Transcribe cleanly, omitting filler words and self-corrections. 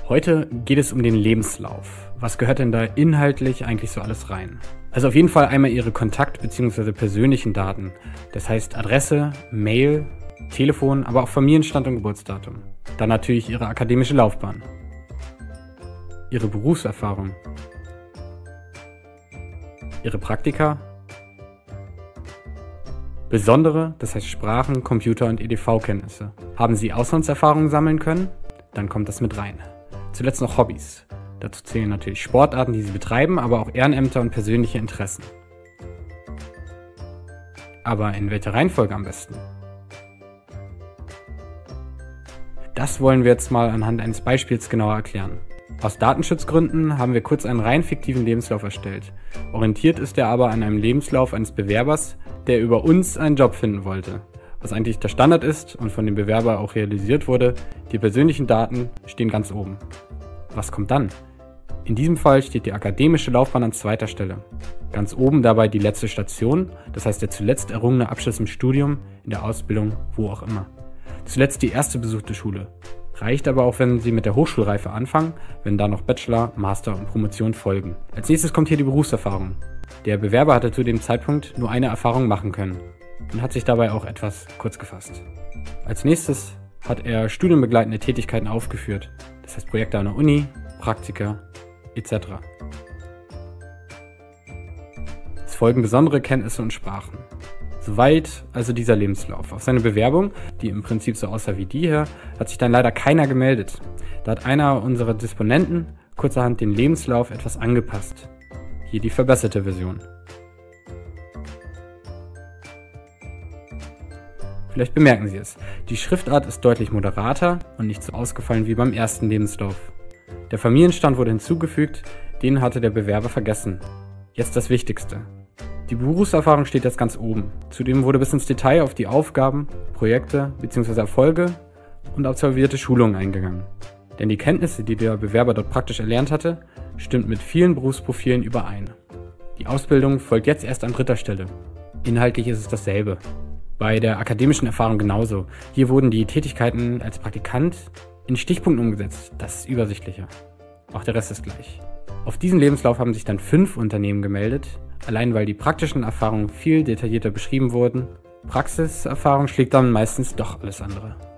Heute geht es um den Lebenslauf. Was gehört denn da inhaltlich eigentlich so alles rein? Also auf jeden Fall einmal Ihre Kontakt- bzw. persönlichen Daten. Das heißt Adresse, Mail, Telefon, aber auch Familienstand und Geburtsdatum. Dann natürlich Ihre akademische Laufbahn. Ihre Berufserfahrung. Ihre Praktika. Besondere, das heißt Sprachen, Computer- und EDV-Kenntnisse. Haben Sie Auslandserfahrungen sammeln können? Dann kommt das mit rein. Zuletzt noch Hobbys. Dazu zählen natürlich Sportarten, die Sie betreiben, aber auch Ehrenämter und persönliche Interessen. Aber in welcher Reihenfolge am besten? Das wollen wir jetzt mal anhand eines Beispiels genauer erklären. Aus Datenschutzgründen haben wir kurz einen rein fiktiven Lebenslauf erstellt. Orientiert ist er aber an einem Lebenslauf eines Bewerbers, der über uns einen Job finden wollte. Was eigentlich der Standard ist und von dem Bewerber auch realisiert wurde, die persönlichen Daten stehen ganz oben. Was kommt dann? In diesem Fall steht die akademische Laufbahn an zweiter Stelle. Ganz oben dabei die letzte Station, das heißt der zuletzt errungene Abschluss im Studium, in der Ausbildung, wo auch immer. Zuletzt die erste besuchte Schule. Reicht aber auch, wenn Sie mit der Hochschulreife anfangen, wenn da noch Bachelor, Master und Promotion folgen. Als nächstes kommt hier die Berufserfahrung. Der Bewerber hatte zu dem Zeitpunkt nur eine Erfahrung machen können und hat sich dabei auch etwas kurz gefasst. Als nächstes hat er studienbegleitende Tätigkeiten aufgeführt, das heißt Projekte an der Uni, Praktika etc. Es folgen besondere Kenntnisse und Sprachen. Soweit also dieser Lebenslauf. Auf seine Bewerbung, die im Prinzip so aussah wie die hier, hat sich dann leider keiner gemeldet. Da hat einer unserer Disponenten kurzerhand den Lebenslauf etwas angepasst. Hier die verbesserte Version. Vielleicht bemerken Sie es. Die Schriftart ist deutlich moderater und nicht so ausgefallen wie beim ersten Lebenslauf. Der Familienstand wurde hinzugefügt, den hatte der Bewerber vergessen. Jetzt das Wichtigste. Die Berufserfahrung steht jetzt ganz oben. Zudem wurde bis ins Detail auf die Aufgaben, Projekte bzw. Erfolge und absolvierte Schulungen eingegangen. Denn die Kenntnisse, die der Bewerber dort praktisch erlernt hatte, stimmt mit vielen Berufsprofilen überein. Die Ausbildung folgt jetzt erst an dritter Stelle. Inhaltlich ist es dasselbe. Bei der akademischen Erfahrung genauso. Hier wurden die Tätigkeiten als Praktikant in Stichpunkten umgesetzt. Das ist übersichtlicher. Auch der Rest ist gleich. Auf diesen Lebenslauf haben sich dann 5 Unternehmen gemeldet, allein weil die praktischen Erfahrungen viel detaillierter beschrieben wurden. Praxiserfahrung schlägt dann meistens doch alles andere.